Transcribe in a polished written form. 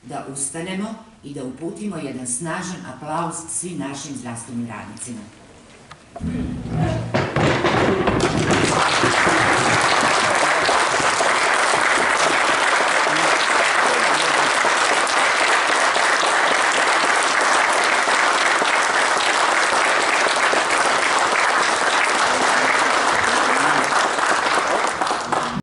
da ustanemo i da uputimo jedan snažan aplauz svim našim zdravstvenim radnicima.